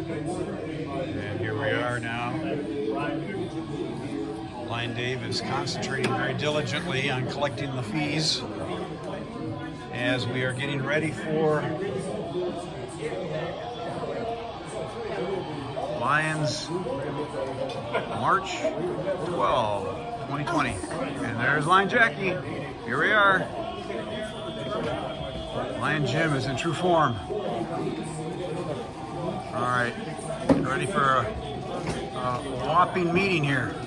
And here we are now. Lion Dave is concentrating very diligently on collecting the fees as we are getting ready for Lions March 12, 2020. And there's Lion Jackie. Here we are. Lion Jim is in true form. All right, ready for a whopping meeting here.